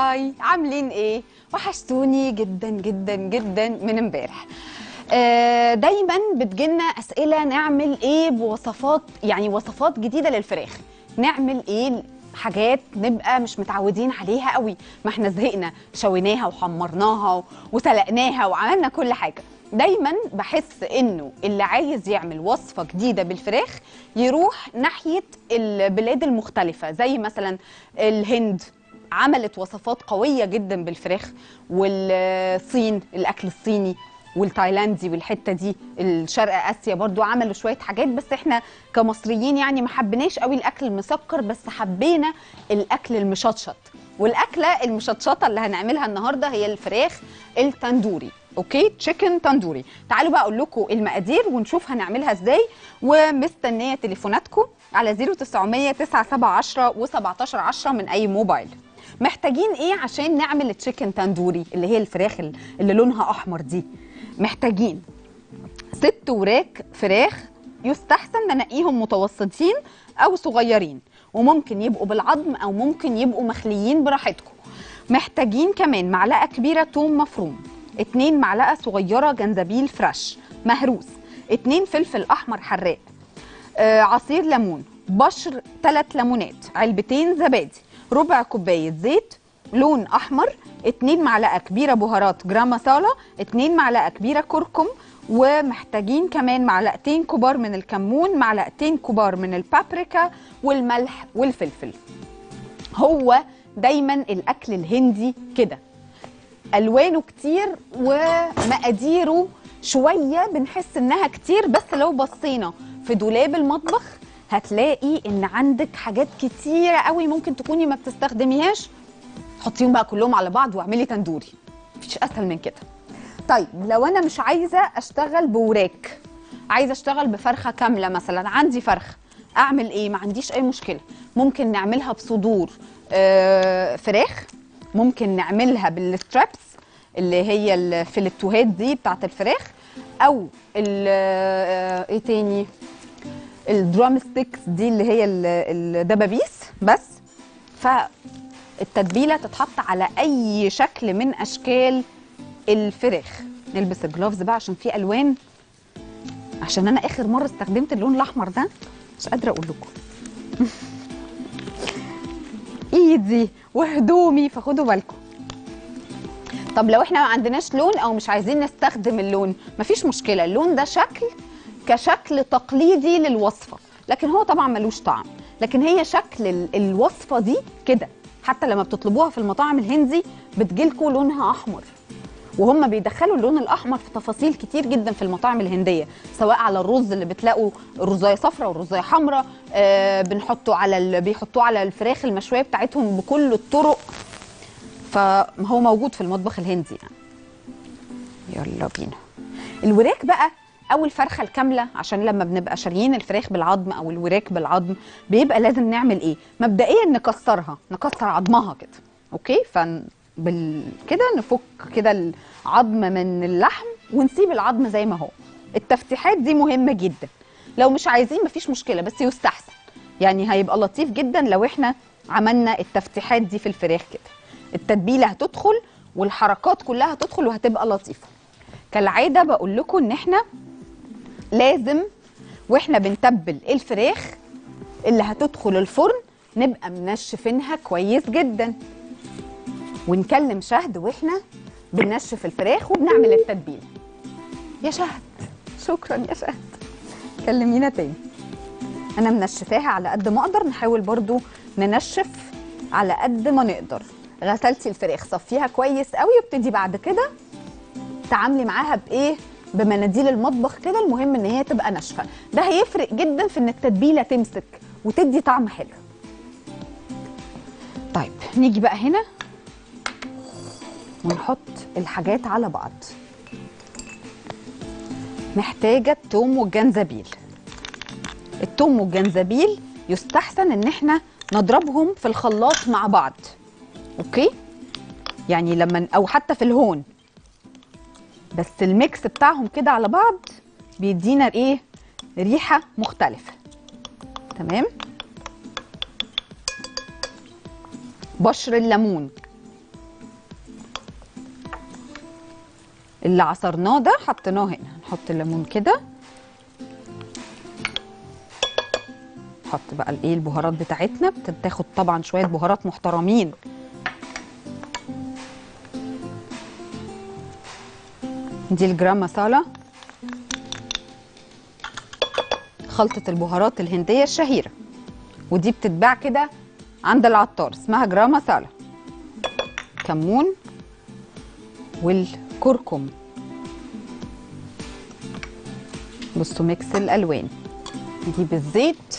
هاي، عاملين ايه؟ وحشتوني جدا جدا جدا من امبارح. دايما بتجيلنا اسئله نعمل ايه بوصفات، يعني وصفات جديده للفراخ. نعمل ايه؟ حاجات نبقى مش متعودين عليها قوي، ما احنا زهقنا، شويناها وحمرناها وسلقناها وعملنا كل حاجه. دايما بحس انه اللي عايز يعمل وصفه جديده بالفراخ يروح ناحيه البلاد المختلفه، زي مثلا الهند عملت وصفات قويه جدا بالفراخ، والصين الاكل الصيني والتايلاندي والحته دي، الشرق اسيا برضو عملوا شويه حاجات. بس احنا كمصريين يعني ما حبيناش قوي الاكل المسكر، بس حبينا الاكل المشطشط. والاكله المشطشطه اللي هنعملها النهارده هي الفراخ التندوري. اوكي، تشيكن تندوري. تعالوا بقى اقول لكم المقادير ونشوف هنعملها ازاي، ومستنيه تليفوناتكم على 0900 9710 و1710 من اي موبايل. محتاجين ايه عشان نعمل التشيكن تندوري اللي هي الفراخ اللي لونها احمر دي؟ محتاجين 6 وراك فراخ، يستحسن ننقيهم متوسطين او صغيرين، وممكن يبقوا بالعظم او ممكن يبقوا مخليين براحتكم. محتاجين كمان معلقه كبيره توم مفروم، 2 معلقه صغيره جنزبيل فريش مهروس، 2 فلفل احمر حراق، عصير ليمون، بشر 3 ليمونات، علبتين زبادي، ربع كوبايه زيت لون احمر، 2 معلقه كبيره بهارات جرام مسالة، 2 معلقه كبيره كركم، ومحتاجين كمان معلقتين كبار من الكمون، معلقتين كبار من البابريكا والملح والفلفل. هو دايما الاكل الهندي كده، الوانه كتير ومقاديره شويه بنحس انها كتير، بس لو بصينا في دولاب المطبخ هتلاقي ان عندك حاجات كتيره قوي ممكن تكوني ما بتستخدميهاش. حطيهم بقى كلهم على بعض واعملي تندوري، مفيش اسهل من كده. طيب لو انا مش عايزه اشتغل بوراك، عايزه اشتغل بفرخه كامله، مثلا عندي فرخه، اعمل ايه؟ ما عنديش اي مشكله، ممكن نعملها بصدور فراخ، ممكن نعملها بالسترابس اللي هي الفلتوهات دي بتاعت الفراخ، او ايه تاني، الدرام ستيكس دي اللي هي الدبابيس بس. فالتتبيله تتحط على اي شكل من اشكال الفراخ. نلبس الجلافز بقى عشان في الوان، عشان انا اخر مره استخدمت اللون الاحمر ده مش قادره اقول لكم ايدي وهدومي، فخدوا بالكم. طب لو احنا ما عندناش لون او مش عايزين نستخدم اللون، مفيش مشكله، اللون ده شكل كشكل تقليدي للوصفه، لكن هو طبعا ملوش طعم، لكن هي شكل الوصفه دي كده. حتى لما بتطلبوها في المطاعم الهندي بتجيلكوا لونها احمر، وهم بيدخلوا اللون الاحمر في تفاصيل كتير جدا في المطاعم الهنديه، سواء على الرز اللي بتلاقوا الرزايه صفراء والرزايه حمراء، بيحطوه على الفراخ المشويه بتاعتهم بكل الطرق. فهو موجود في المطبخ الهندي يعني. يلا بينا. الوراك بقى او الفرخه الكامله، عشان لما بنبقى شاريين الفراخ بالعظم او الوراك بالعظم بيبقى لازم نعمل ايه؟ مبدئيا نكسر عظمها كده. اوكي، كده نفك كده العظم من اللحم ونسيب العظم زي ما هو. التفتيحات دي مهمه جدا، لو مش عايزين مفيش مشكله، بس يستحسن يعني هيبقى لطيف جدا لو احنا عملنا التفتيحات دي في الفراخ كده. التتبيله هتدخل والحركات كلها هتدخل وهتبقى لطيفه. كالعاده بقول لكم ان احنا لازم واحنا بنتبل الفراخ اللي هتدخل الفرن نبقى منشفينها كويس جدا، ونكلم شهد واحنا بننشف الفراخ وبنعمل التتبيله. يا شهد، شكرا يا شهد، كلمينا تاني. انا منشفاها على قد ما اقدر، نحاول برضو ننشف على قد ما نقدر. غسلتي الفراخ صفيها كويس قوي، وابتدي بعد كده تعاملي معاها بايه؟ بمناديل المطبخ كده، المهم ان هي تبقى ناشفه. ده هيفرق جدا في ان التتبيله تمسك وتدي طعم حلو. طيب نيجي بقى هنا ونحط الحاجات على بعض. محتاجه الثوم والجنزبيل. الثوم والجنزبيل يستحسن ان احنا نضربهم في الخلاط مع بعض. اوكي، يعني لما او حتى في الهون، بس الميكس بتاعهم كده على بعض بيدينا ايه؟ ريحه مختلفه. تمام. بشر الليمون اللي عصرناه ده حطيناه هنا. نحط الليمون كده، نحط بقى الايه البهارات بتاعتنا، بتاخد طبعا شويه بهارات محترمين. دي الجرام مسالة، خلطة البهارات الهندية الشهيرة، ودي بتتباع كده عند العطار، اسمها جرام مسالة. كمون والكركم، بصوا ميكس الألوان. نجيب الزيت،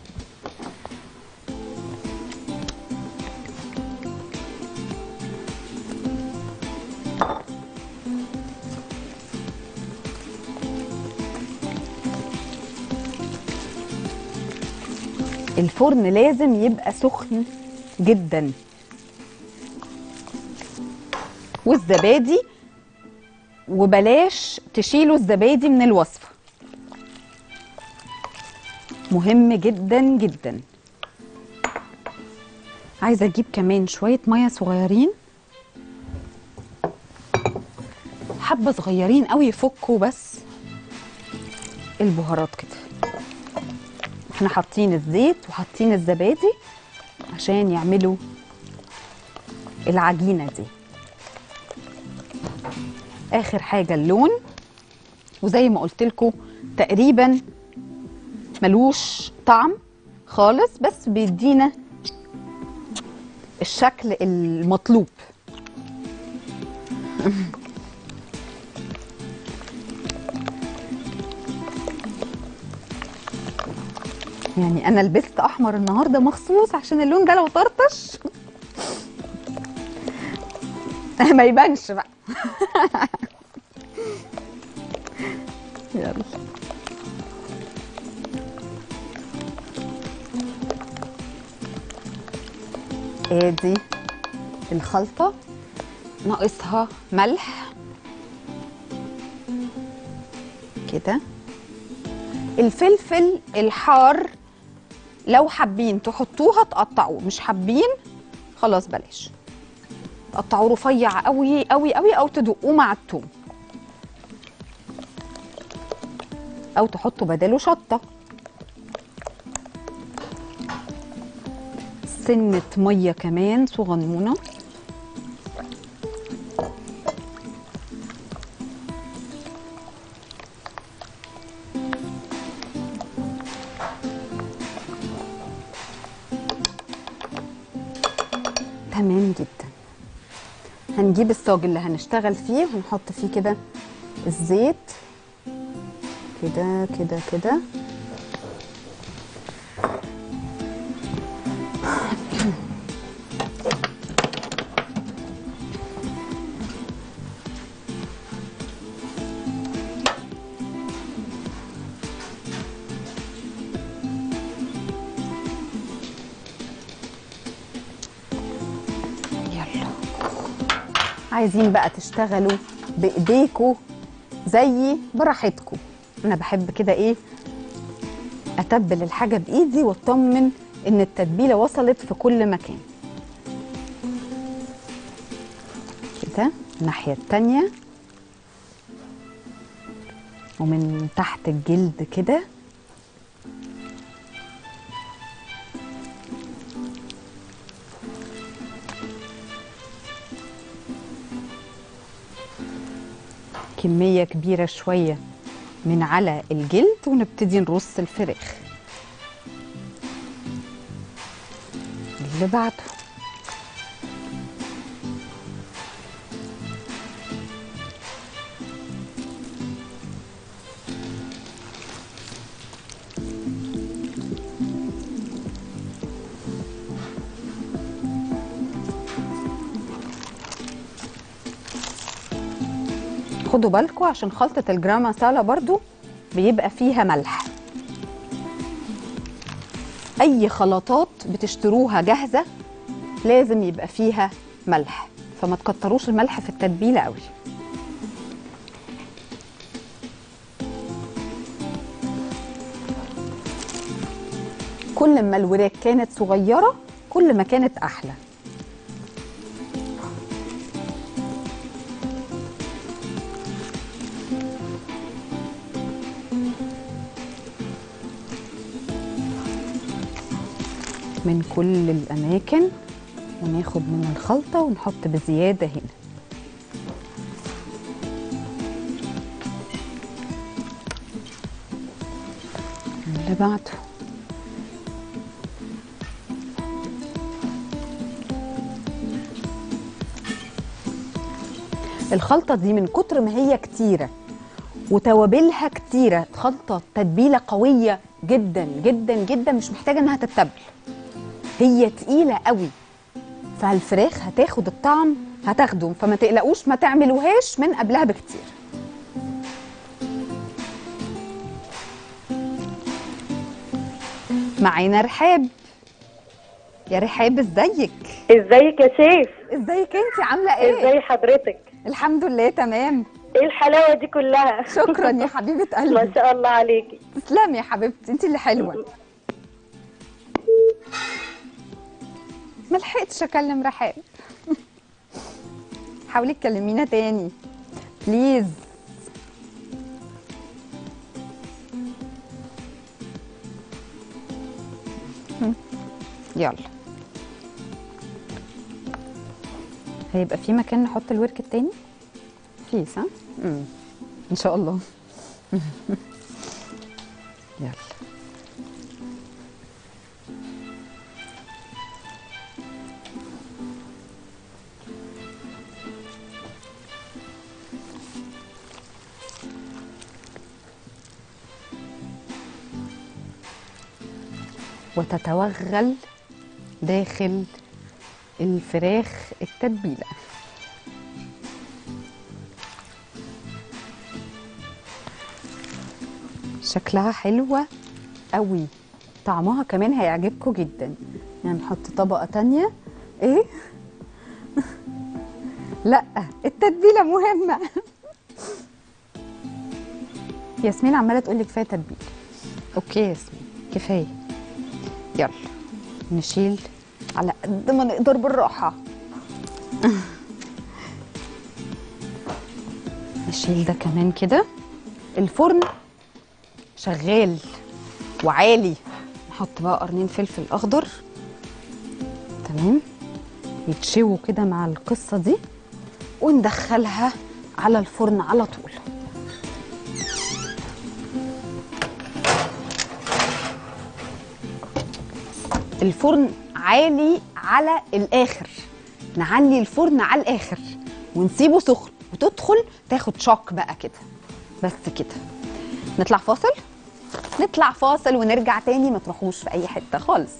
الفرن لازم يبقى سخن جدا. والزبادي، وبلاش تشيلوا الزبادي من الوصفة، مهم جدا جدا. عايزة اجيب كمان شوية مية صغيرين، حبة صغيرين قوي يفكوا بس البهارات كده. احنا حاطين الزيت وحاطين الزبادي عشان يعملوا العجينة دي. اخر حاجة اللون، وزي ما قلت لكم تقريبا ملوش طعم خالص، بس بيدينا الشكل المطلوب. يعني انا لبست احمر النهارده مخصوص عشان اللون ده لو طرطش ما يبانش بقى. يلا ادي الخلطه، ناقصها ملح كده. الفلفل الحار لو حابين تحطوها تقطعوه، مش حابين خلاص بلاش، تقطعوه رفيع قوي قوي قوي، او تدقوه مع الثوم، او تحطوا بداله شطه. سنه ميه كمان صغنونه، تمام جدا. هنجيب الصاج اللي هنشتغل فيه وهنحط فيه كده الزيت كده كده كده. عايزين بقى تشتغلوا بايديكوا زي براحتكوا. انا بحب كده ايه، اتبل الحاجه بايدي واطمن ان التتبيله وصلت في كل مكان. كده الناحيه التانيه، ومن تحت الجلد كده. كمية كبيرة شوية من على الجلد، ونبتدي نرص الفراخ. اللي بعده خدوا بالكم عشان خلطة الجرام مسالة برضو بيبقى فيها ملح. اي خلطات بتشتروها جاهزة لازم يبقى فيها ملح، فما تكتروش الملح في التتبيلة قوي. كل ما الوراك كانت صغيرة كل ما كانت احلى. من كل الاماكن وناخد من الخلطه ونحط بزياده هنا. اللي بعده الخلطه دي من كتر ما هي كتيره وتوابلها كتيره، خلطه تتبيله قويه جدا جدا جدا، مش محتاجه انها تتبل، هي تقيله قوي، فالفراخ هتاخد الطعم هتاخده، فما تقلقوش ما تعملوهاش من قبلها بكتير. معانا رحاب. يا رحاب ازيك؟ ازيك يا شيف؟ ازيك انت عامله ايه؟ ازي حضرتك؟ الحمد لله تمام. ايه الحلاوه دي كلها؟ شكرا يا حبيبه قلبي. ما شاء الله عليكي. تسلمي يا حبيبتي، انت اللي حلوه. ما لحقتش اكلم رحاب. حاولي تكلمينا تاني بليز. يلا، هيبقى في مكان نحط الورك التاني فيه صح؟ ان شاء الله. يلا وتتوغل داخل الفراخ التتبيله. شكلها حلوة قوي، طعمها كمان هيعجبكم جدا. يعني نحط طبقة تانية. ايه؟ لا التتبيلة مهمة. ياسمين عمالة تقولي كفاية تتبيلة. اوكي ياسمين كفاية. يلا نشيل على قد ما نقدر بالراحة. نشيل ده كمان كده. الفرن شغال وعالي. نحط بقى قرنين فلفل اخضر تمام يتشووا كده مع القصه دي وندخلها على الفرن على طول. الفرن عالي على الاخر، نعلي الفرن على الاخر ونسيبه سخن وتدخل تاخد شوك بقى كده. بس كده. نطلع فاصل؟ نطلع فاصل ونرجع تاني، ما تروحوش في اي حته خالص.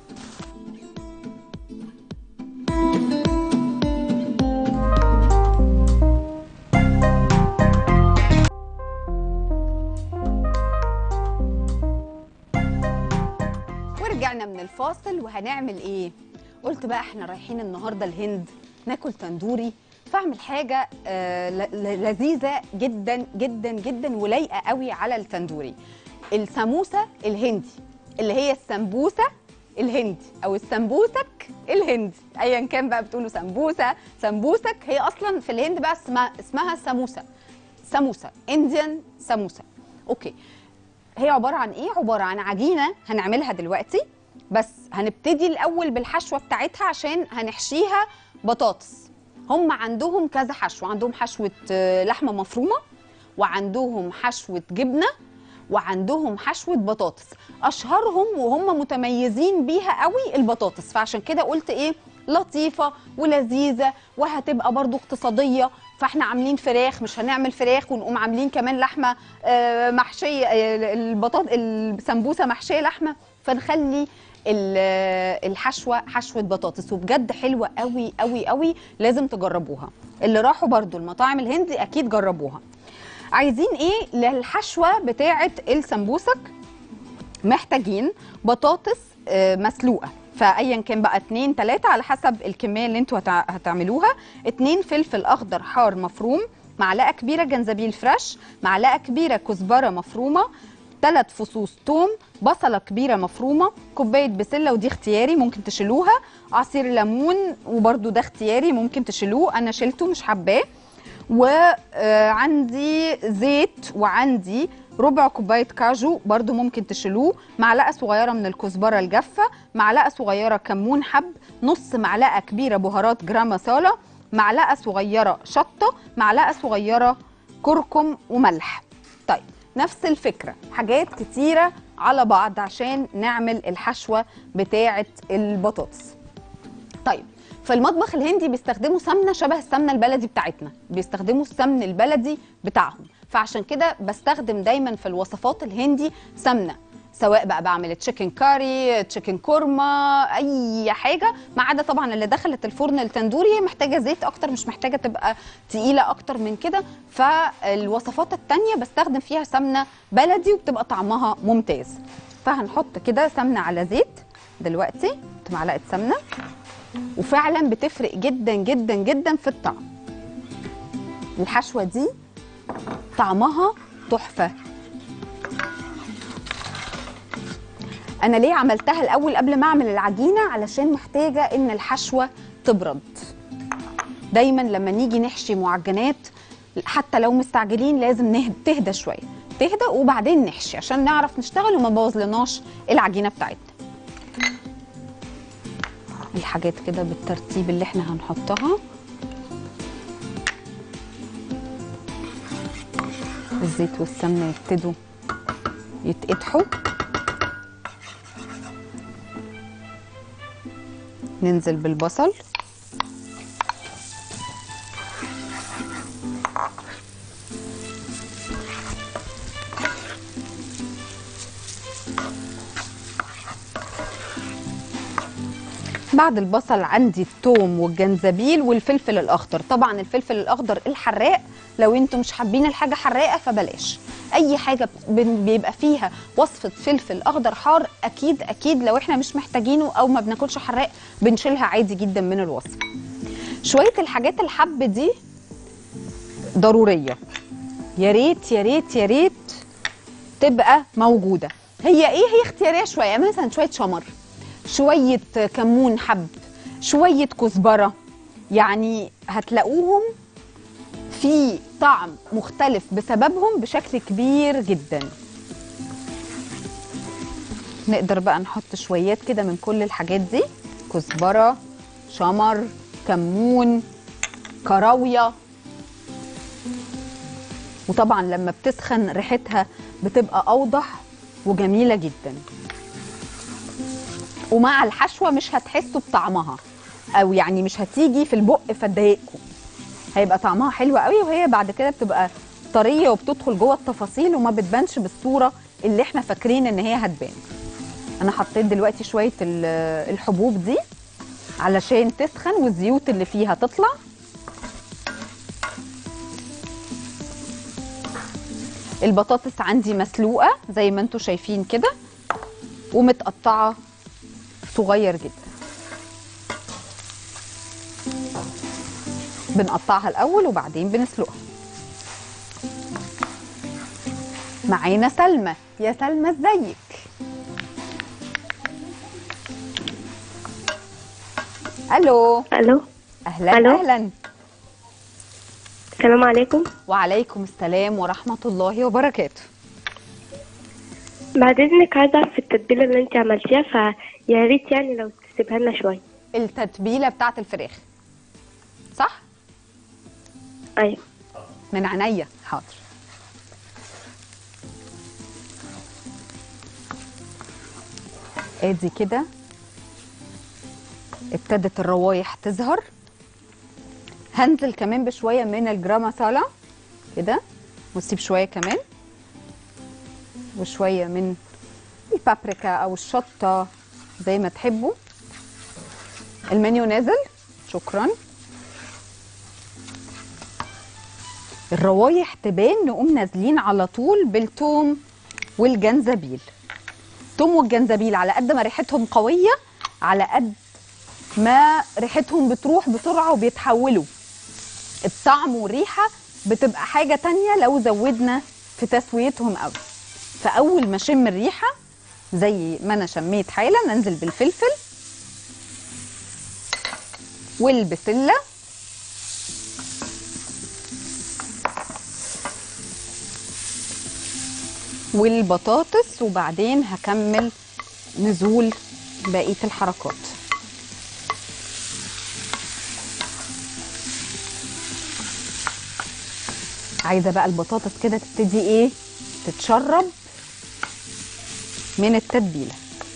ورجعنا من الفاصل وهنعمل ايه؟ قلت بقى احنا رايحين النهارده الهند ناكل تندوري، فاعمل حاجه لذيذه جدا جدا جدا ولايقه قوي على التندوري. السموسه الهندي اللي هي السمبوسه الهندي او السمبوسك الهندي، ايا كان بقى بتقولوا سمبوسه سمبوسك، هي اصلا في الهند بقى اسمها سموسه. سموسه انديان سموسه. اوكي، هي عباره عن ايه؟ عباره عن عجينه هنعملها دلوقتي، بس هنبتدي الاول بالحشوه بتاعتها عشان هنحشيها بطاطس. هم عندهم كذا حشوه، عندهم حشوه لحمه مفرومه، وعندهم حشوه جبنه، وعندهم حشوه بطاطس. اشهرهم وهم متميزين بيها قوي البطاطس، فعشان كده قلت ايه، لطيفه ولذيذه وهتبقى برضو اقتصاديه. فاحنا عاملين فراخ، مش هنعمل فراخ ونقوم عاملين كمان لحمه محشيه، السمبوسه محشيه لحمه، فنخلي الحشوه حشوه بطاطس، وبجد حلوه قوي قوي قوي، لازم تجربوها. اللي راحوا برضو المطاعم الهندي اكيد جربوها. عايزين ايه للحشوه بتاعه السمبوسك؟ محتاجين بطاطس مسلوقه، فايا كان بقى 2 3 على حسب الكميه اللي انتوا هتعملوها. 2 فلفل اخضر حار مفروم، معلقه كبيره جنزبيل فريش، معلقه كبيره كزبره مفرومه، 3 فصوص ثوم، بصله كبيره مفرومه، كوبايه بسله ودي اختياري ممكن تشيلوها، عصير ليمون وبرده ده اختياري ممكن تشيلوه، انا شلته مش حباه، وعندي زيت، وعندي ربع كوبايه كاجو برضو ممكن تشيلوه، معلقه صغيره من الكزبره الجافه، معلقه صغيره كمون حب، نص معلقه كبيره بهارات جرام مسالة، معلقه صغيره شطه، معلقه صغيره كركم وملح. طيب نفس الفكره، حاجات كتيره على بعض عشان نعمل الحشوه بتاعه البطاطس. طيب في المطبخ الهندي بيستخدموا سمنه شبه السمنه البلدي بتاعتنا، بيستخدموا السمن البلدي بتاعهم، فعشان كده بستخدم دايما في الوصفات الهندي سمنه، سواء بقى بعمل تشيكن كاري، تشيكن كورما، اي حاجه، ما عدا طبعا اللي دخلت الفرن التندوري محتاجه زيت اكتر، مش محتاجه تبقى تقيله اكتر من كده. فالوصفات التانيه بستخدم فيها سمنه بلدي وبتبقى طعمها ممتاز. فهنحط كده سمنه على زيت دلوقتي، معلقه سمنه، وفعلا بتفرق جدا جدا جدا في الطعم. الحشوه دي طعمها تحفه. انا ليه عملتها الاول قبل ما اعمل العجينه؟ علشان محتاجه ان الحشوه تبرد. دايما لما نيجي نحشي معجنات حتى لو مستعجلين لازم تهدى شويه، تهدى وبعدين نحشي عشان نعرف نشتغل وما نبوظلناش العجينه بتاعتنا. الحاجات كده بالترتيب اللي احنا هنحطها. الزيت والسمنه يبتدوا يتقدحوا، ننزل بالبصل، بعد البصل عندي الثوم والجنزبيل والفلفل الاخضر. طبعا الفلفل الاخضر الحراق، لو انتم مش حابين الحاجه حراقه فبلاش. اي حاجه بيبقى فيها وصفه فلفل اخضر حار اكيد اكيد لو احنا مش محتاجينه او ما بناكلش حراق بنشيلها عادي جدا من الوصفه. شويه الحاجات الحب دي ضروريه، يا ريت يا ريت يا ريت تبقى موجوده. هي اختياريه شويه، مثلا شويه شمر، شويه كمون حب، شويه كزبره، يعني هتلاقوهم في طعم مختلف بسببهم بشكل كبير جدا. نقدر بقى نحط شويات كده من كل الحاجات دي، كزبره، شمر، كمون، كراويه. وطبعا لما بتسخن ريحتها بتبقى اوضح وجميله جدا، ومع الحشوه مش هتحسوا بطعمها، او يعني مش هتيجي في البق فتضايقكم، هيبقى طعمها حلو قوي، وهي بعد كده بتبقى طريه وبتدخل جوه التفاصيل وما بتبانش بالصوره اللي احنا فاكرين ان هي هتبان. انا حطيت دلوقتي شويه الحبوب دي علشان تسخن والزيوت اللي فيها تطلع. البطاطس عندي مسلوقه زي ما انتم شايفين كده ومتقطعه صغير جدا. بنقطعها الاول وبعدين بنسلقها. معانا سلمى. يا سلمى ازيك؟ الو. الو. اهلا. ألو. اهلا. السلام عليكم. وعليكم السلام ورحمه الله وبركاته. بعد اذنك عايزه اعرف التتبيله اللي انت عملتيها، فيا ريت يعني لو تسيبها لنا شويه. التتبيله بتاعت الفراخ صح؟ ايوه. من عينيا، حاضر. ادي كده ابتدت الروايح تظهر. هنزل كمان بشويه من الجرام مسالة كده، واسيب شويه كمان، وشويه من البابريكا او الشطه زي ما تحبوا. المنيو نازل، شكرا. الروايح تبان نقوم نازلين على طول بالثوم والجنزبيل. الثوم والجنزبيل على قد ما ريحتهم قويه على قد ما ريحتهم بتروح بسرعه وبيتحولوا. الطعم والريحه بتبقى حاجه تانية لو زودنا في تسويتهم قوي. فاول ما اشم الريحه زي ما انا شميت حالا ننزل بالفلفل والبسله والبطاطس، وبعدين هكمل نزول بقيه الحركات. عايزه بقى البطاطس كده تبتدي ايه، تتشرب من التتبيله.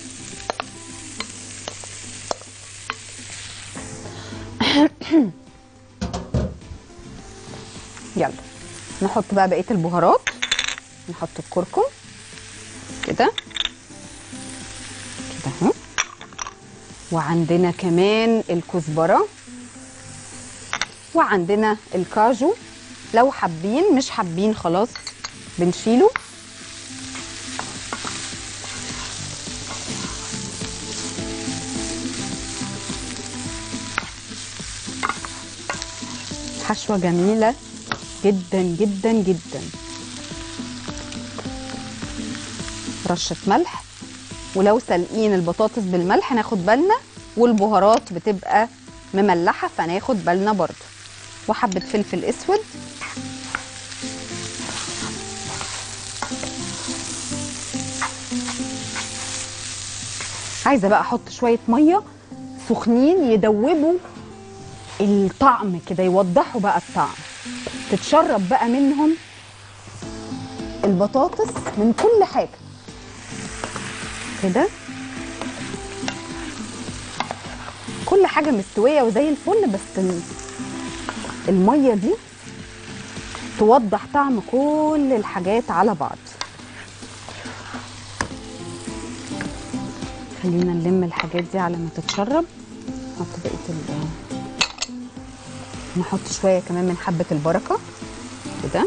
يلا نحط بقى بقيه البهارات. نحط الكركم كده كده اهو، وعندنا كمان الكزبره، وعندنا الكاجو. لو حابين، مش حابين خلاص بنشيله. حشوة جميلة جدا جدا جدا. رشة ملح، ولو سالقين البطاطس بالملح ناخد بالنا، والبهارات بتبقى مملحة فناخد بالنا برضو، وحبة فلفل اسود. عايزة بقى احط شوية مية سخنين يدوبوا الطعم كده، يوضحوا بقى الطعم، تتشرب بقى منهم البطاطس من كل حاجة كده. كل حاجة مستوية وزي الفل، بس المية دي توضح طعم كل الحاجات على بعض. خلينا نلم الحاجات دي على ما تتشرب. نحط بقية نحط شوية كمان من حبة البركة كده.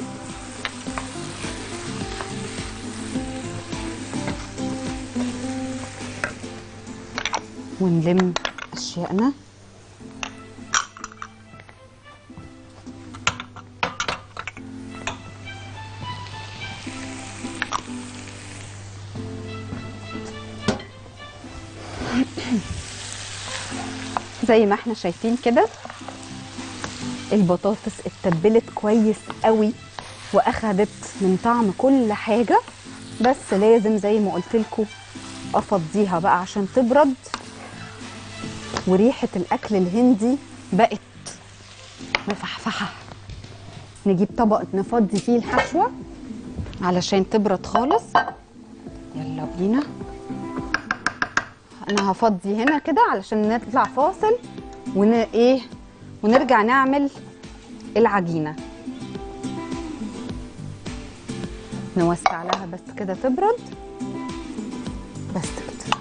ونلم أشيائنا. زي ما احنا شايفين كده البطاطس اتبلت كويس قوي واخدت من طعم كل حاجة، بس لازم زي ما قلت لكم افضيها بقى عشان تبرد. وريحة الاكل الهندي بقت مفحفحة. نجيب طبق نفضي فيه الحشوة علشان تبرد خالص. يلا بينا. انا هفضي هنا كده علشان نطلع فاصل ونرجع نعمل العجينة. نوسع لها بس كده تبرد، بس كده.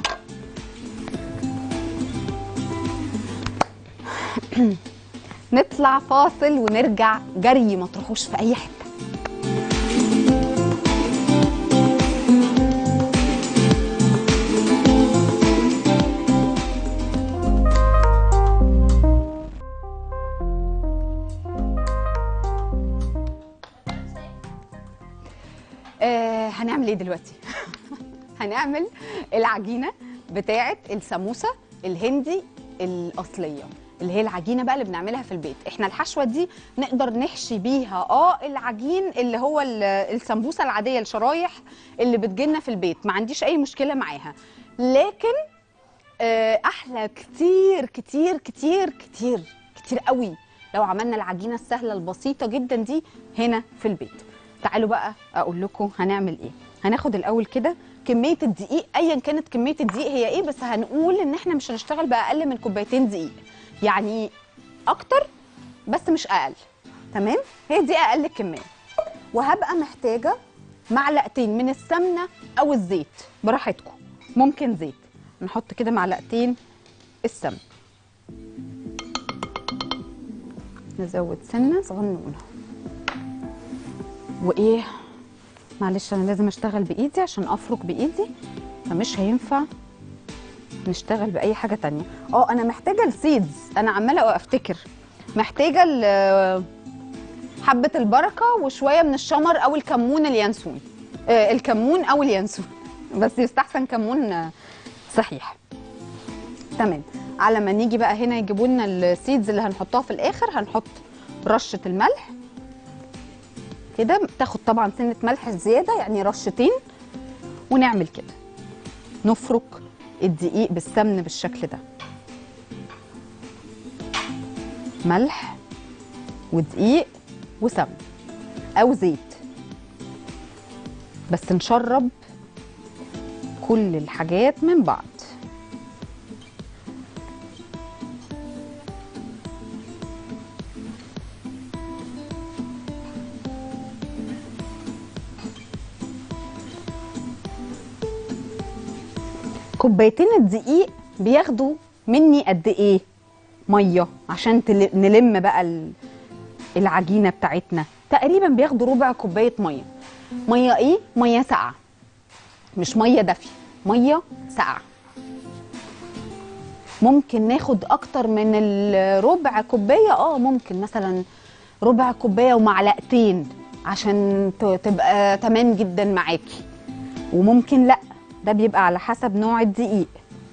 نطلع فاصل ونرجع جري، ما تروحوش في اي حتة. هنعمل ايه دلوقتي؟ هنعمل العجينه بتاعه السموسه الهندي الاصليه، اللي هي العجينه بقى اللي بنعملها في البيت. احنا الحشوه دي نقدر نحشي بيها العجين اللي هو السمبوسه العاديه، الشرايح اللي بتجيلنا في البيت، ما عنديش اي مشكله معاها. لكن احلى كتير كتير كتير كتير كتير قوي لو عملنا العجينه السهله البسيطه جدا دي هنا في البيت. تعالوا بقى اقول لكم هنعمل ايه. هناخد الاول كده كميه الدقيق، ايا كانت كميه الدقيق هي ايه، بس هنقول ان احنا مش هنشتغل باقل من كوبايتين دقيق، يعني اكتر بس مش اقل. تمام، هي دي اقل كميه. وهبقى محتاجه معلقتين من السمنه او الزيت براحتكم، ممكن زيت. نحط كده معلقتين السمنه، نزود سنه صغنونه. معلش انا لازم اشتغل بايدي عشان افرك بايدي، فمش هينفع نشتغل باي حاجه تانية. انا محتاجه السيدز، انا عماله افتكر محتاجه حبه البركه وشويه من الشمر او الكمون اليانسون. الكمون او اليانسون، بس يستحسن كمون صحيح. تمام. على ما نيجي بقى هنا يجيبوا لنا السيدز اللي هنحطها في الاخر، هنحط رشه الملح كده، تاخد طبعا سنه ملح زياده يعني رشتين ونعمل كده، نفرك الدقيق بالسمن بالشكل ده، ملح ودقيق وسمن او زيت، بس نشرب كل الحاجات من بعض. كوبايتين الدقيق بياخدوا مني قد ايه ميه عشان نلم بقى العجينه بتاعتنا؟ تقريبا بياخدوا ربع كوبايه ميه. ميه ايه؟ ميه ساقعه، مش ميه دافيه، ميه ساقعه. ممكن ناخد اكتر من الربع كوبايه، ممكن مثلا ربع كوبايه ومعلقتين عشان تبقى تمام جدا معاكي، وممكن لا، ده بيبقى على حسب نوع الدقيق.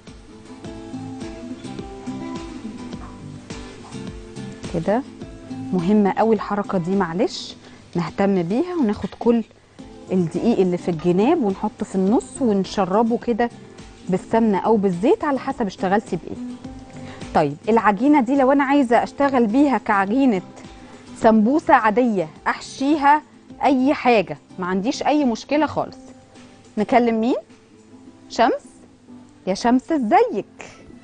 كده مهمة قوي الحركة دي، معلش نهتم بيها، وناخد كل الدقيق اللي في الجناب ونحطه في النص ونشربه كده بالسمنة او بالزيت على حسب اشتغلتي بايه. طيب العجينة دي لو انا عايزة اشتغل بيها كعجينة سمبوسة عادية، احشيها اي حاجة، ما عنديش اي مشكلة خالص. نكلم مين؟ شمس. يا شمس ازيك؟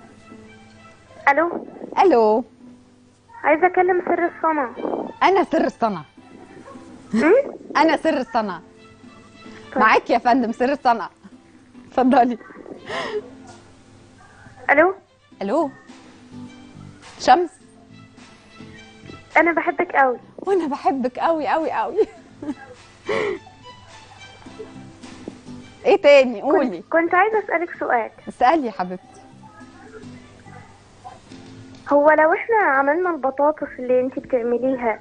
الو. الو. عايزه اكلم سر الصنع. انا سر الصنع. انا سر الصنع. طيب. معاك يا فندم سر الصنع، اتفضلي. الو. الو شمس. انا بحبك قوي. وانا بحبك قوي قوي قوي. ايه تاني؟ قولي. كنت عايزه اسالك سؤال. اسالي يا حبيبتي. هو لو احنا عملنا البطاطس اللي انت بتعمليها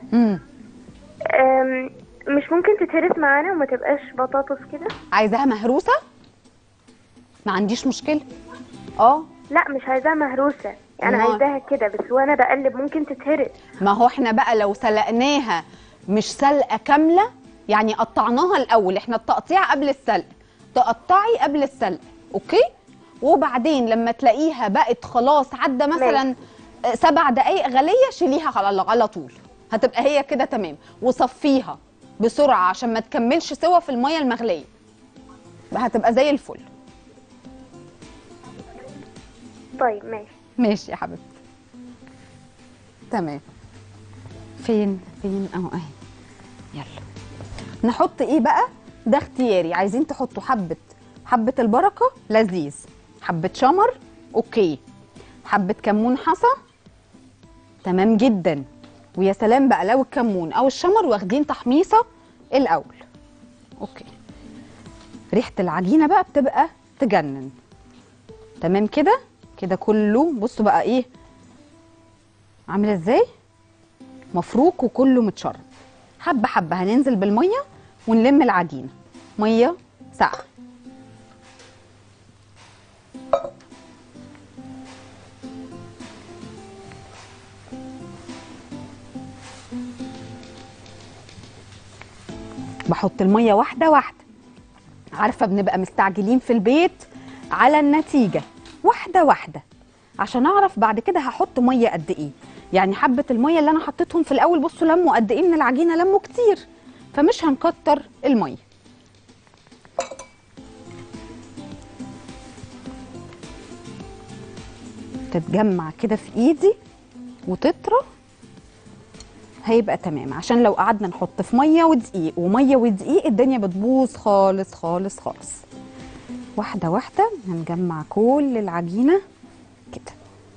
مش ممكن تتهرس معانا وما تبقاش بطاطس كده؟ عايزاها مهروسه؟ ما عنديش مشكله. لا مش عايزاها مهروسه، يعني عايزاها كده بس وانا بقلب ممكن تتهرس. ما هو احنا بقى لو سلقناها مش سلقه كامله، يعني قطعناها الاول، احنا التقطيع قبل السلق، تقطعي قبل السلق، اوكي؟ وبعدين لما تلاقيها بقت خلاص عدى مثلا 7 دقايق غليه، شيليها على طول، هتبقى هي كده تمام. وصفيها بسرعه عشان ما تكملش سوا في الميه المغليه، هتبقى زي الفل. طيب ماشي. ماشي يا حبيبتي، تمام. فين اهو اهي. يلا نحط ايه بقى؟ ده اختياري، عايزين تحطوا حبه البركه لذيذ، حبه شمر اوكي، حبه كمون حصى تمام جدا، ويا سلام بقى لو الكمون او الشمر واخدين تحميصه الاول، اوكي. ريحه العجينه بقى بتبقى تجنن. تمام كده كله. بصوا بقى ايه عامل ازاي، مفروك وكله متشرب. حبه حبه هننزل بالميه ونلم العجينه، ميه ساقعه. بحط الميه واحده واحده، عارفه بنبقى مستعجلين في البيت على النتيجه، واحده واحده عشان اعرف بعد كده هحط ميه قد ايه. يعني حبه الميه اللي انا حطيتهم في الاول بصوا لموا قد ايه من العجينه، لموا كتير، فمش هنكتر الميه. تتجمع كده في ايدي وتطرى، هيبقى تمام. عشان لو قعدنا نحط في ميه ودقيق وميه ودقيق الدنيا بتبوظ خالص خالص خالص. واحده واحده هنجمع كل العجينه كده.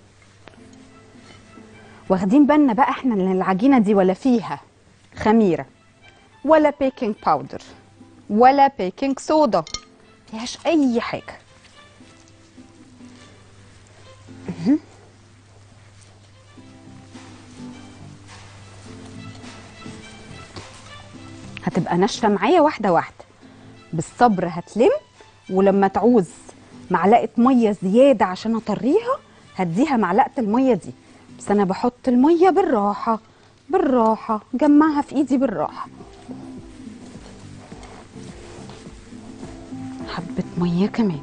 واخدين بالنا بقى احنا ان العجينه دي ولا فيها خميره ولا بيكنج باودر ولا بيكنج صودا، مفيهاش اي حاجه. هتبقى ناشفه معايا واحده واحده، بالصبر هتلم. ولما تعوز معلقه ميه زياده عشان اطريها هديها معلقه الميه دي، بس انا بحط الميه بالراحه بالراحه، جمعها في ايدي بالراحه. حبه ميه كمان.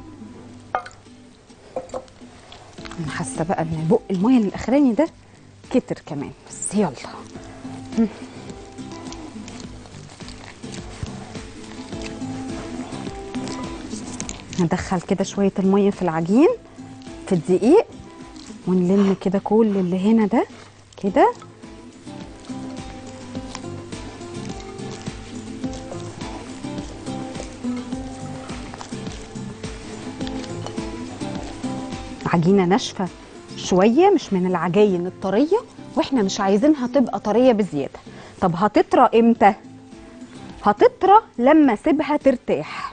انا حاسه بقى ان بق الميه الاخراني ده كتر كمان، بس يلا. ندخل كده شويه الميه في العجين في الدقيق، ونلم كده كل اللي هنا ده كده. عجينه ناشفه شويه، مش من العجاين الطريه، واحنا مش عايزينها تبقى طريه بزياده. طب هتطرى امتى؟ هتطرى لما اسيبها ترتاح،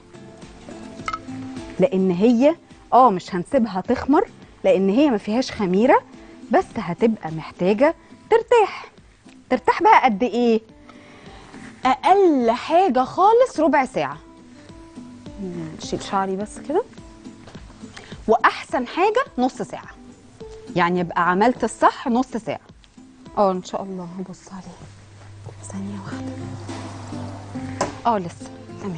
لان هي مش هنسيبها تخمر لان هي ما فيهاش خميره، بس هتبقى محتاجه ترتاح بقى قد ايه؟ اقل حاجه خالص ربع ساعه. نشيل شعري بس كده. واحسن حاجه نص ساعه، يعني يبقى عملت الصح نص ساعه. ان شاء الله. هبص عليه ثانيه واحده. لسه تمام.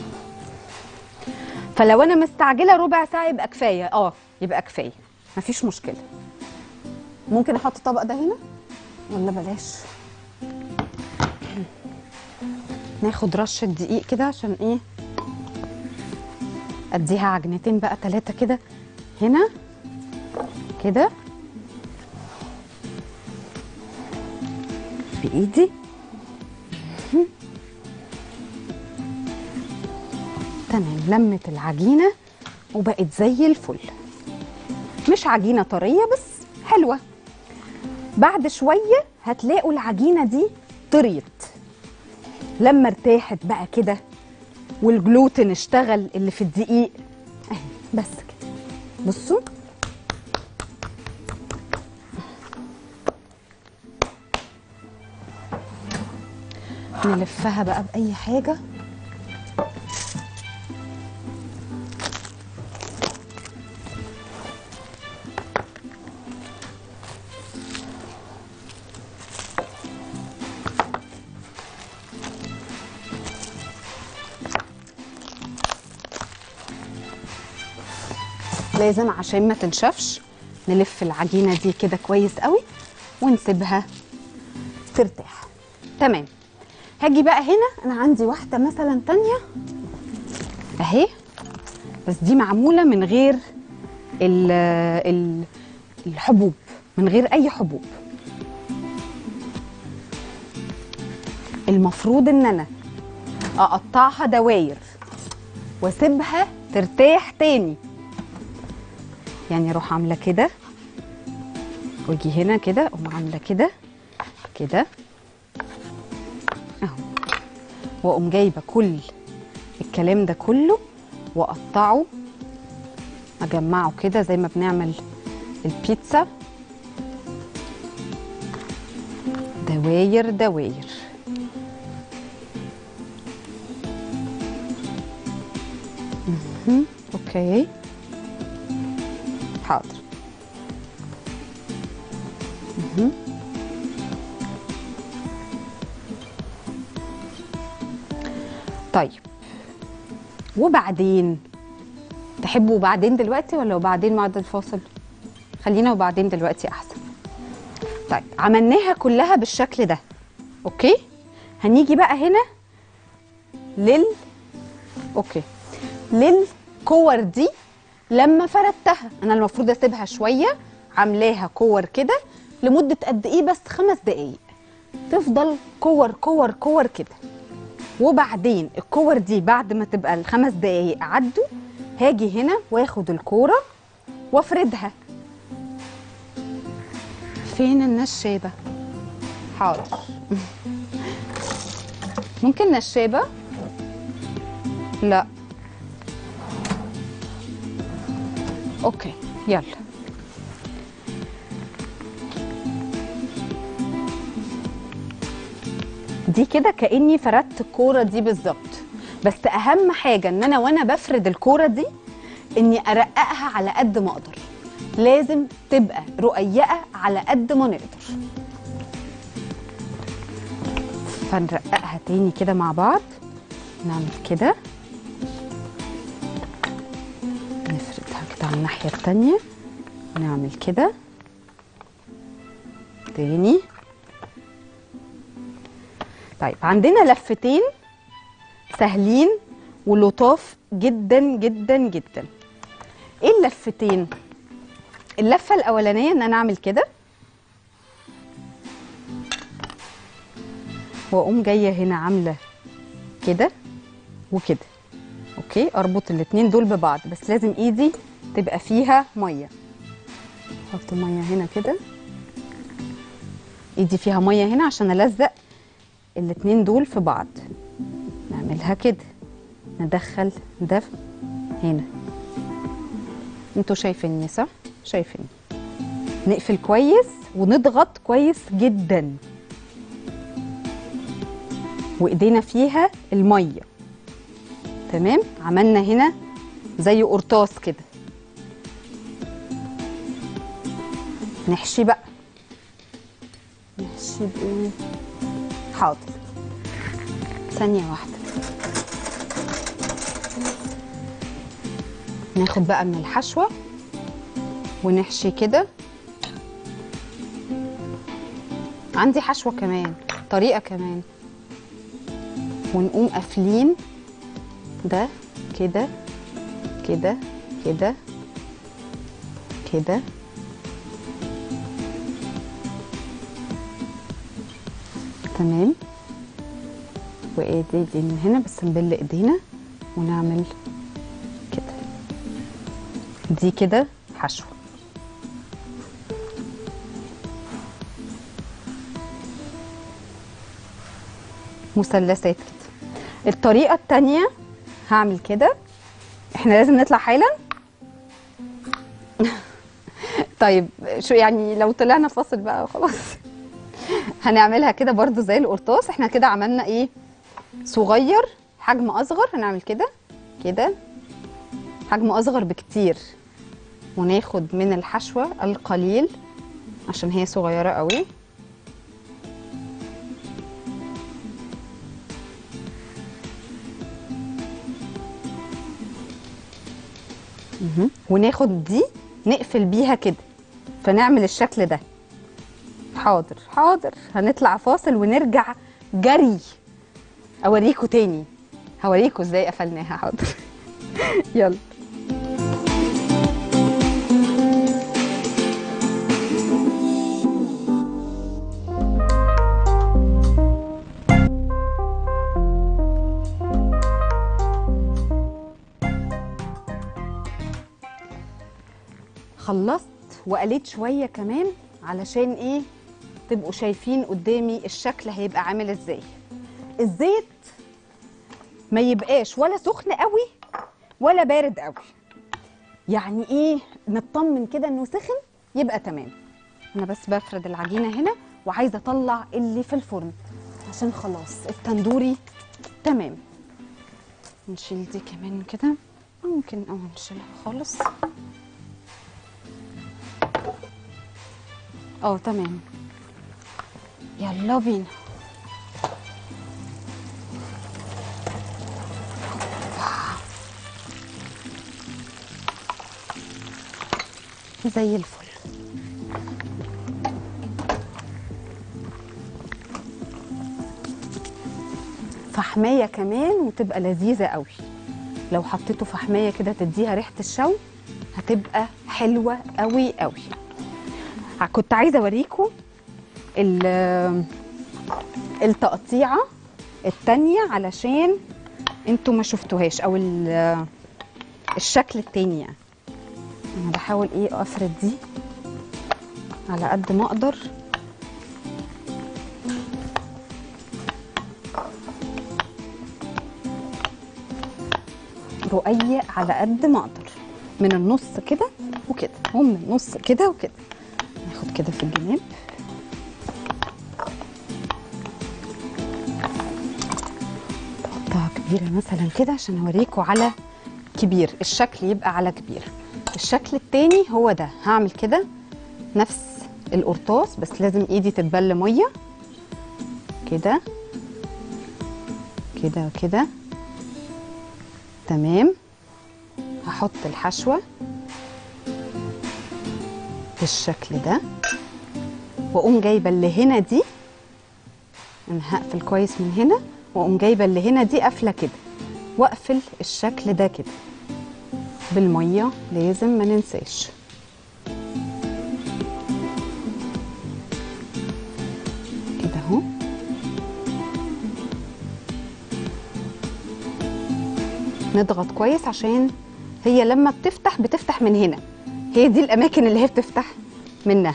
فلو انا مستعجله ربع ساعه يبقى كفايه. يبقى كفايه، مفيش مشكله. ممكن احط الطبق ده هنا ولا بلاش؟ ناخد رشه دقيق كده عشان ايه، اديها عجنتين بقى 3 كده هنا كده بايدي. تمام، لمت العجينه وبقت زي الفل. مش عجينه طريه بس حلوه. بعد شويه هتلاقوا العجينه دي طريت لما ارتاحت بقى كده، والجلوتين اشتغل اللي في الدقيق اهي. بس كده بصوا، نلفها بقى بأي حاجة. لازم عشان ما تنشفش نلف العجينة دي كده كويس قوي ونسيبها ترتاح. تمام. هاجي بقى هنا، انا عندي واحدة مثلا تانية اهي، بس دي معمولة من غير الحبوب، من غير اي حبوب. المفروض ان انا اقطعها دواير واسيبها ترتاح تاني، يعني اروح عامله كده واجي هنا كده اقوم عامله كده كده اهو، واقوم جايبه كل الكلام ده كله واقطعه، اجمعه كده زي ما بنعمل البيتزا، دواير دواير. اوكي حاضر. طيب، وبعدين تحبوا بعدين دلوقتي ولا وبعدين بعد الفاصل؟ خلينا وبعدين دلوقتي احسن. طيب، عملناها كلها بالشكل ده. اوكي، هنيجي بقى هنا للكور دي. لما فردتها انا المفروض اسيبها شويه، عاملاها كور كده لمده قد ايه؟ بس 5 دقايق، تفضل كور كور كور كده. وبعدين الكور دي بعد ما تبقى ال5 دقايق عدوا، هاجي هنا واخد الكوره وافردها. فين النشابه؟ حاضر. ممكن نشابه؟ لا. اوكي يلا. دي كده كأني فردت الكورة دي بالظبط، بس اهم حاجة ان انا وانا بفرد الكورة دي اني ارققها على قد ما اقدر. لازم تبقى رقيقة على قد ما نقدر. فنرققها تاني كده مع بعض، نعمل كده على الناحيه التانيه نعمل كده تاني. طيب عندنا لفتين سهلين ولطاف جدا جدا جدا. ايه اللفتين؟ اللفه الاولانيه ان انا اعمل كده واقوم جايه هنا عامله كده وكده. اوكي، اربط الاتنين دول ببعض، بس لازم ايدي تبقى فيها ميه. احط ميه هنا كده، ايدي فيها ميه هنا عشان الزق الاتنين دول في بعض. نعملها كده، ندخل ده هنا. انتوا شايفيني صح؟ شايفيني. نقفل كويس ونضغط كويس جدا، وايدينا فيها الميه. تمام، عملنا هنا زي قرطاس كده. نحشي بقى. نحشي بايه؟ حاضر، ثانيه واحده. ناخد بقى من الحشوه ونحشي كده. عندي حشوه كمان، طريقه كمان. ونقوم قافلين ده كده كده كده كده. تمام، وايدي دي من هنا بس نبل ايدينا ونعمل كده. دي كده حشوه. مثلثات كده. الطريقه التانيه هعمل كده. احنا لازم نطلع حالا. طيب شو يعني لو طلعنا فاصل بقى خلاص. هنعملها كده برضو زي القرطاس. احنا كده عملنا ايه؟ صغير، حجم اصغر. هنعمل كده كده، حجم اصغر بكتير. وناخد من الحشوه القليل عشان هي صغيره قوي. وناخد دي نقفل بيها كده، فنعمل الشكل ده. حاضر حاضر، هنطلع فاصل ونرجع جري اوريكم تاني. هوريكم ازاي قفلناها. حاضر. يلا. خلصت وقليت شويه كمان علشان ايه؟ تبقوا شايفين قدامي الشكل هيبقى عامل ازاي. الزيت ما يبقاش ولا سخن قوي ولا بارد قوي. يعني ايه؟ نطمن كده انه سخن يبقى تمام. انا بس بفرد العجينه هنا وعايزه اطلع اللي في الفرن عشان خلاص التندوري تمام. نشيل دي كمان كده، ممكن نشيلها خالص. تمام، يلا بينا. زي الفل. فحمية كمان وتبقى لذيذة قوي. لو حطيته فحمية كده تديها ريحة الشوي هتبقى حلوة قوي قوي. كنت عايزة اوريكم التقطيعة التانية علشان انتوا ما شفتوهاش، او الشكل التاني. يعني انا بحاول افرد دي على قد ما اقدر. رقيق على قد ما اقدر، من النص كده وكده، ومن النص كده وكده. ناخد كده في الجناب. تقطعه كبيره مثلا كده عشان اوريكم على كبير. الشكل يبقى على كبير. الشكل التاني هو ده. هعمل كده نفس القرطاس بس لازم ايدي تتبل ميه كده كده كده. تمام. هحط الحشوه بالشكل ده، واقوم جايبه اللي هنا دي، انا هقفل كويس من هنا، واقوم جايبه اللي هنا دي قافله كده، واقفل الشكل ده كده بالميه، لازم ما ننساش. كده اهو. نضغط كويس عشان هي لما بتفتح من هنا، هي دي الاماكن اللي هي بتفتح منها.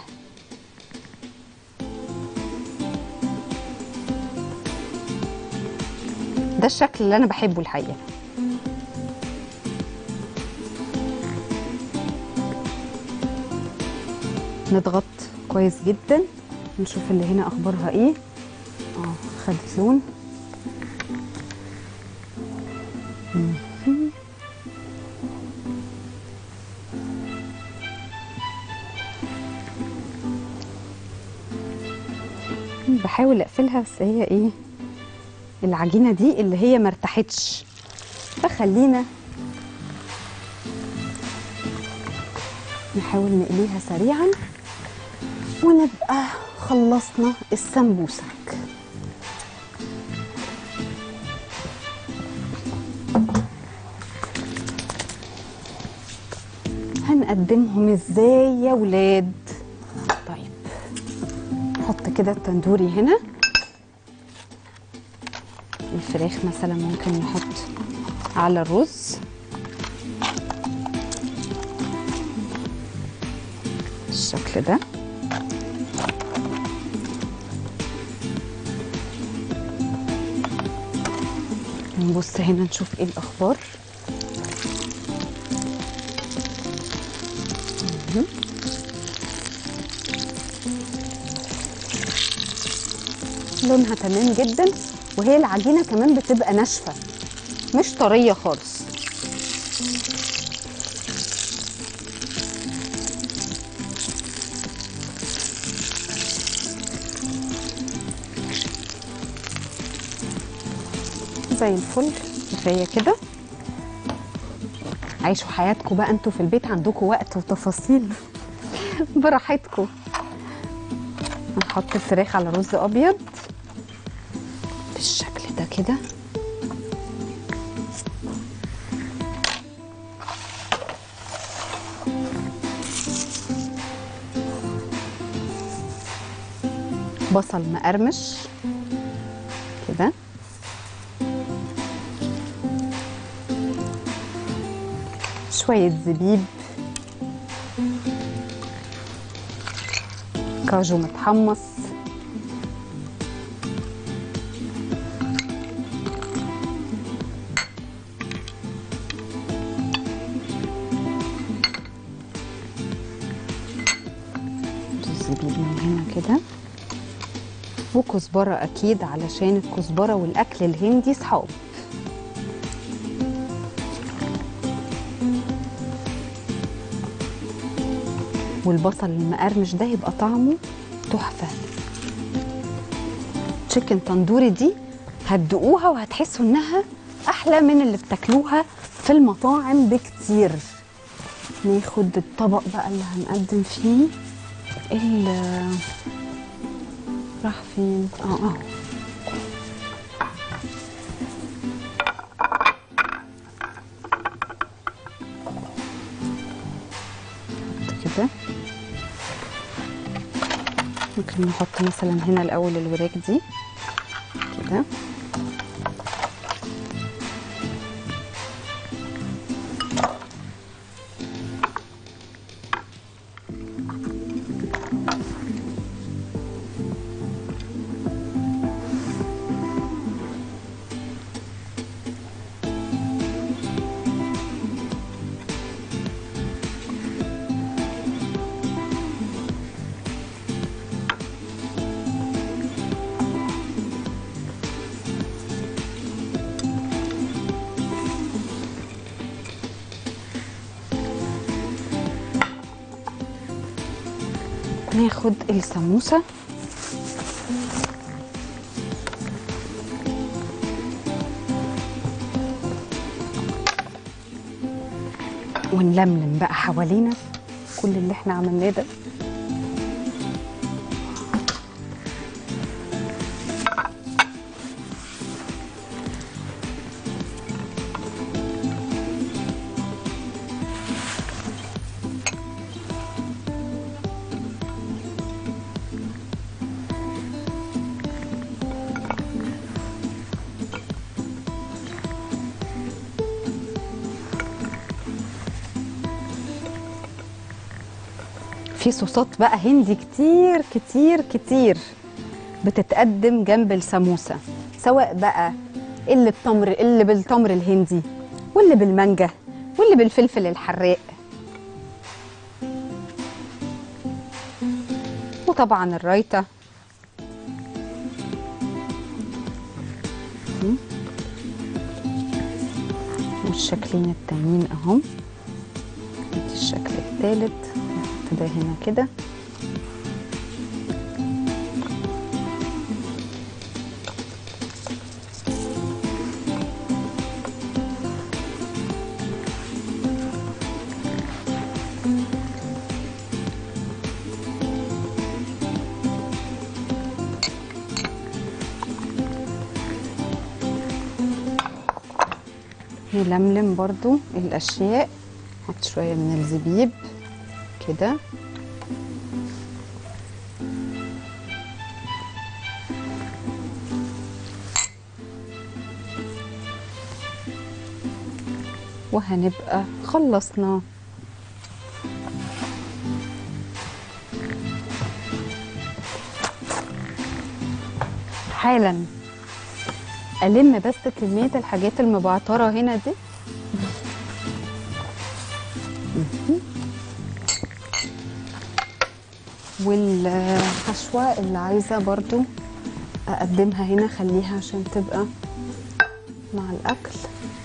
ده الشكل اللي انا بحبه الحقيقه. نضغط كويس جدا، نشوف اللي هنا اخبارها ايه. خدت لون. بحاول اقفلها، بس هي ايه، العجينه دي اللي هي ما ارتاحتش، فخلينا نحاول نقليها سريعا ونبقى خلصنا السمبوسك. هنقدمهم ازاي يا ولاد؟ طيب نحط كده التندوري هنا، الفراخ مثلا ممكن نحط على الرز بالشكل ده. نبص هنا نشوف ايه الاخبار. لونها تمام جدا، وهي العجينه كمان بتبقى ناشفه مش طريه خالص. زي الفل، كفايه كده. عيشوا حياتكم بقى، انتوا في البيت عندكم وقت وتفاصيل براحتكم. هنحط الفراخ على رز ابيض بالشكل ده كده. بصل مقرمش كده، شوية زبيب، كاجو متحمص، الزبيب من هنا كده، وكزبرة أكيد علشان الكزبرة والأكل الهندي صحاب. والبصل المقرمش ده يبقى طعمه تحفة. تشيكن تندوري دي هتدوقوها وهتحسوا انها احلى من اللي بتاكلوها في المطاعم بكتير. ناخد الطبق بقى اللي هنقدم فيه. راح فين؟ اهو كده. ممكن نحط مثلا هنا الاول الوراك دي كده، ناخد السموسة ونلملم بقى حوالينا كل اللي احنا عملناه ده. في صوصات بقى هندي كتير كتير كتير بتتقدم جنب السموسه، سواء بقى اللي بالتمر الهندي، واللي بالمانجا، واللي بالفلفل الحراق، وطبعا الرايتا. والشكلين التانيين اهم. ادي الشكل الثالث، نحط ده هنا كده. نلملم برضو الاشياء، نحط شويه من الزبيب كده. وهنبقى خلصنا. حالا ألم بس كمية الحاجات المبعترة هنا دي. والحشوة اللي عايزة برضو أقدمها هنا، خليها عشان تبقى مع الأكل.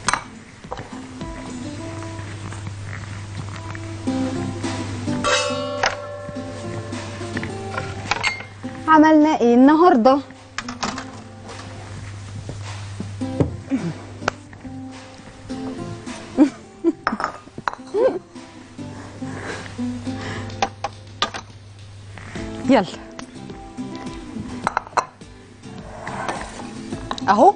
عملنا ايه النهارده؟ يلا اهو.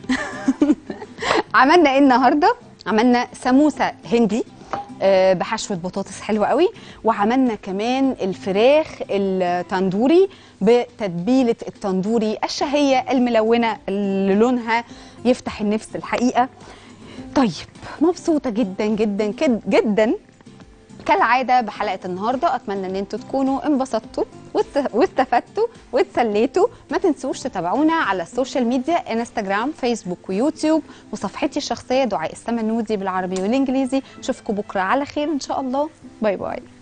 عملنا ايه النهارده؟ عملنا سموسه هندي بحشوه بطاطس حلوه قوي، وعملنا كمان الفراخ التندوري بتتبيله التندوري الشهيه الملونه اللي لونها يفتح النفس الحقيقه. طيب مبسوطه جدا جدا جدا كالعاده بحلقه النهارده. اتمنى ان انتوا تكونوا انبسطتوا واستفدتوا واتسليتوا. ما تنسوش تتابعونا على السوشيال ميديا، انستجرام، فيسبوك، ويوتيوب، وصفحتي الشخصيه دعاء السمنودي بالعربي والانجليزي. اشوفكم بكره على خير ان شاء الله. باي باي.